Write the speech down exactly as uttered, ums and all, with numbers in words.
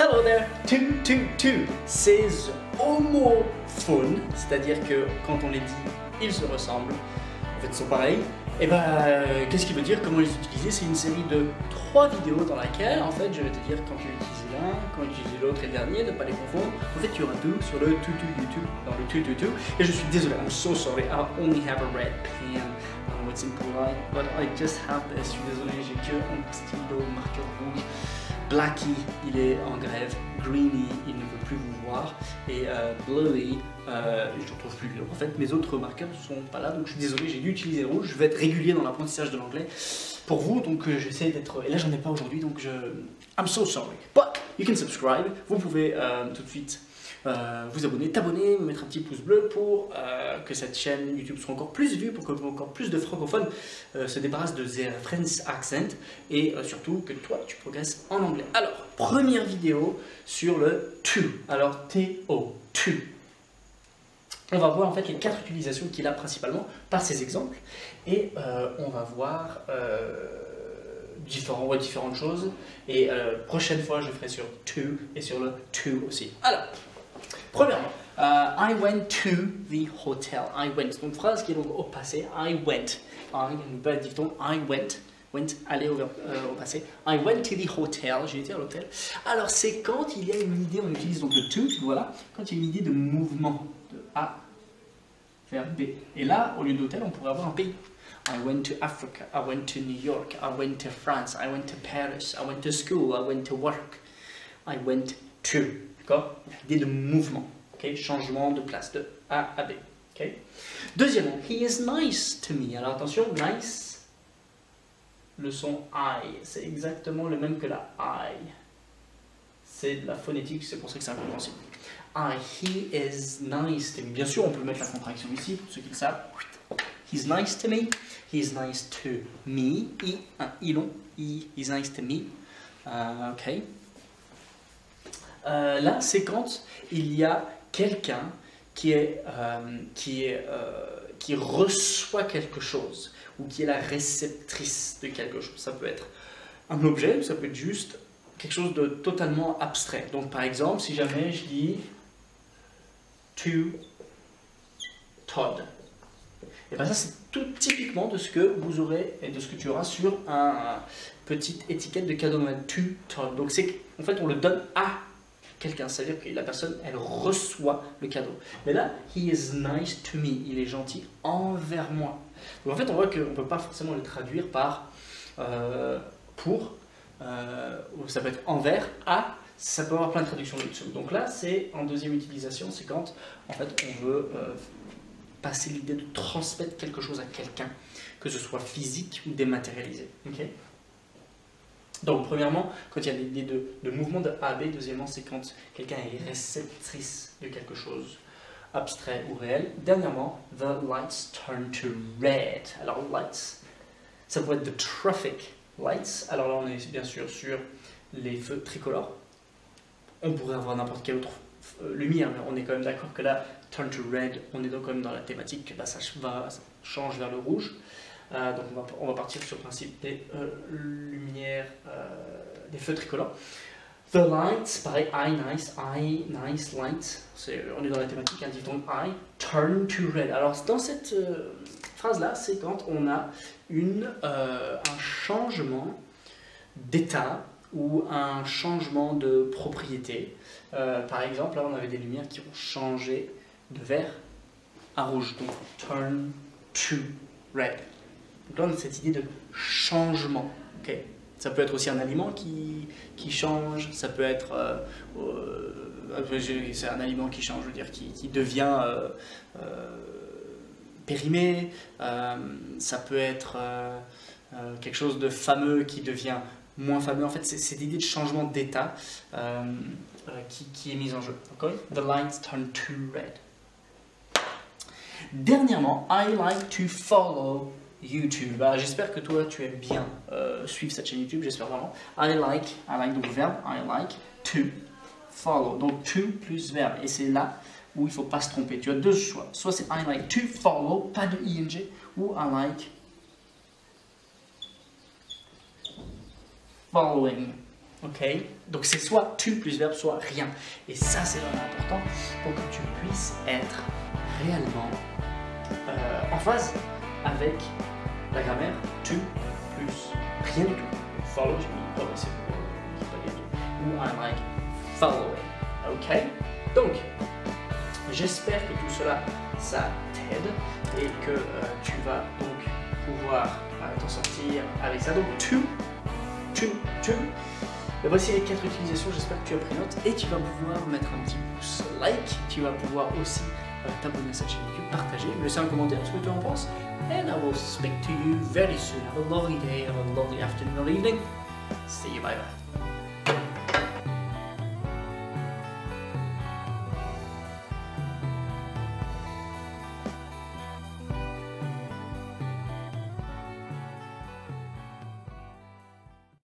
Hello there, two, two, two, c'est homophone, c'est-à-dire que quand on les dit, ils se ressemblent, en fait ils sont pareils. Et ben, euh, qu'est-ce qu'il veut dire, comment les utiliser? C'est une série de trois vidéos dans laquelle, en fait, je vais te dire quand tu utilises l'un, quand tu utilises l'autre et le dernier, de ne pas les confondre. En fait, il y aura deux sur le two, two, YouTube, dans le two, two, two. Et je suis désolé, I'm so sorry, I only have a red pen. I know it's impolite, but I just have this. Je suis désolé, j'ai que un stylo marqueur rouge. Blacky, il est en grève. Greeny, il ne veut plus vous voir. Et euh, Bluey, euh, je ne retrouve plus. En fait, mes autres marqueurs ne sont pas là, donc je suis désolé, j'ai dû utiliser le rouge. Je vais être régulier dans l'apprentissage de l'anglais pour vous, donc euh, j'essaie d'être. Et là, j'en ai pas aujourd'hui, donc je. I'm so sorry. But you can subscribe. Vous pouvez euh, tout de suite euh, vous abonner, t'abonner, me mettre un petit pouce bleu pour euh, que cette chaîne YouTube soit encore plus vue, pour que encore plus de francophones euh, se débarrassent de their French accent et euh, surtout que toi tu progresses en anglais. Alors, première vidéo sur le to. Alors, T O, to. On va voir en fait les quatre utilisations qu'il a principalement par ces exemples et euh, on va voir euh, différents, différentes choses et euh, prochaine fois je ferai sur to et sur le to aussi. Alors, premièrement, uh, I went to the hotel. I went. Donc phrase qui est donc au passé. I went. I, une belle dicton. I went. Went, aller au, euh, au passé. I went to the hotel. J'ai été à l'hôtel. Alors c'est quand il y a une idée, on utilise donc le to, voilà, quand il y a une idée de mouvement, de A vers B. Et là, au lieu d'hôtel, on pourrait avoir un pays. I went to Africa. I went to New York. I went to France. I went to Paris. I went to school. I went to work. I went to. D'accord? L'idée de mouvement. Okay? Changement de place de A à B. Okay? Deuxièmement, he is nice to me. Alors attention, nice. Le son I, c'est exactement le même que la I. C'est de la phonétique, c'est pour ça que c'est incompréhensible. I, he is nice to me. Bien sûr, on peut mettre la contraction ici, pour ceux qui le savent. He's nice to me. He's nice to me. I, un I long. I, he's nice to me. Uh, ok. Euh, là, c'est quand il y a quelqu'un qui, est, euh, qui, est, euh, qui reçoit quelque chose ou qui est la réceptrice de quelque chose. Ça peut être un objet ou ça peut être juste quelque chose de totalement abstrait. Donc, par exemple, si jamais je dis to Todd, et bien ça, c'est tout typiquement de ce que vous aurez et de ce que tu auras sur un, un petite étiquette de cadeau Noël. To Todd. Donc, c'est en fait, on le donne à quelqu'un, c'est-à-dire que la personne, elle reçoit le cadeau. Mais là, he is nice to me, il est gentil envers moi. Donc en fait, on voit qu'on ne peut pas forcément le traduire par euh, pour, euh, ça peut être envers, à, ça peut avoir plein de traductions là-dessus. Donc là, c'est en deuxième utilisation, c'est quand en fait on veut euh, passer l'idée de transmettre quelque chose à quelqu'un, que ce soit physique ou dématérialisé. Okay? Donc, premièrement, quand il y a l'idée de, de mouvement de A à B. Deuxièmement, c'est quand quelqu'un est réceptrice de quelque chose, abstrait ou réel. Dernièrement, the lights turn to red. Alors, lights, ça pourrait être the traffic lights. Alors là, on est bien sûr sur les feux tricolores. On pourrait avoir n'importe quelle autre euh, lumière, mais on est quand même d'accord que là, turn to red, on est donc quand même dans la thématique que là, ça, va, ça change vers le rouge. Euh, donc on va, on va partir sur le principe des euh, lumières, euh, des feux tricolores. The lights, pareil, I nice, I nice light. C'est, on est dans la thématique, hein, dit donc I turn to red. Alors dans cette euh, phrase-là, c'est quand on a une, euh, un changement d'état ou un changement de propriété. Euh, par exemple, là on avait des lumières qui ont changé de vert à rouge. Donc turn to red. Donc là, on a cette idée de changement. Okay. Ça peut être aussi un aliment qui, qui change, ça peut être euh, euh, c'est un aliment qui change, je veux dire, qui, qui devient euh, euh, périmé, euh, ça peut être euh, euh, quelque chose de fameux qui devient moins fameux. En fait, c'est cette idée de changement d'état euh, euh, qui, qui est mise en jeu. Okay. The lights turn to red. Dernièrement, I like to follow YouTube. Ah, j'espère que toi tu aimes bien euh, suivre cette chaîne YouTube, j'espère vraiment. I like, I like donc verbe, I like to follow. Donc to plus verbe. Et c'est là où il ne faut pas se tromper. Tu as deux choix. Soit c'est I like to follow, pas de ing, ou I like following. Ok, donc c'est soit tu plus verbe, soit rien. Et ça, c'est vraiment important pour que tu puisses être réellement euh, en phase avec la grammaire tu plus rien du tout. Follow, j'ai mis oh, c'est pas du tout. Ou I'm like following. Ok, donc j'espère que tout cela ça t'aide et que euh, tu vas donc pouvoir euh, t'en sortir avec ça. Donc tu, tu, tu. Et voici les quatre utilisations, j'espère que tu as pris note et tu vas pouvoir mettre un petit pouce like, tu vas pouvoir aussi euh, t'abonner à cette chaîne YouTube, partager, me laisser un commentaire ce que tu en penses. And I will speak to you very soon. Have a lovely day, have a lovely afternoon or evening. See you, bye bye.